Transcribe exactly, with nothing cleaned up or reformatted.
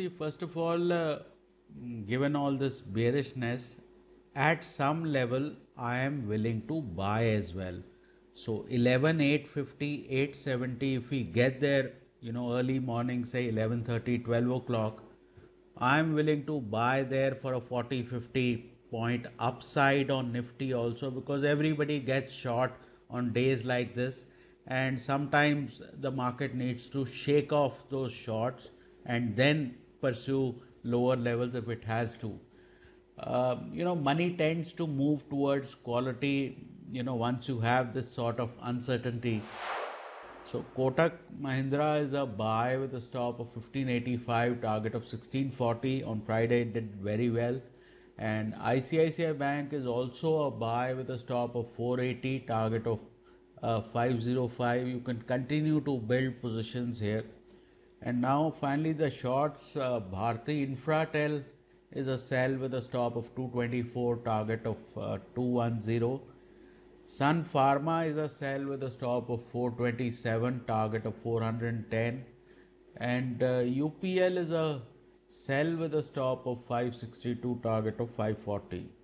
See, first of all, uh, mm, given all this bearishness, at some level, I am willing to buy as well. So eleven, eight fifty, eight seventy, if we get there, you know, early morning, say eleven thirty, twelve o'clock, I'm willing to buy there for a forty, fifty point upside on Nifty also, because everybody gets short on days like this. And sometimes the market needs to shake off those shorts and then pursue lower levels if it has to. Um, you know, money tends to move towards quality, you know, once you have this sort of uncertainty. So Kotak Mahindra is a buy with a stop of fifteen eighty-five, target of sixteen forty. On Friday it did very well. And I C I C I Bank is also a buy with a stop of four eighty, target of uh, five oh five. You can continue to build positions here. And now finally the shorts, uh, Bharti Infratel is a sell with a stop of two twenty-four, target of uh, two ten. Sun Pharma is a sell with a stop of four twenty-seven, target of four ten. And uh, U P L is a sell with a stop of five sixty-two, target of five forty.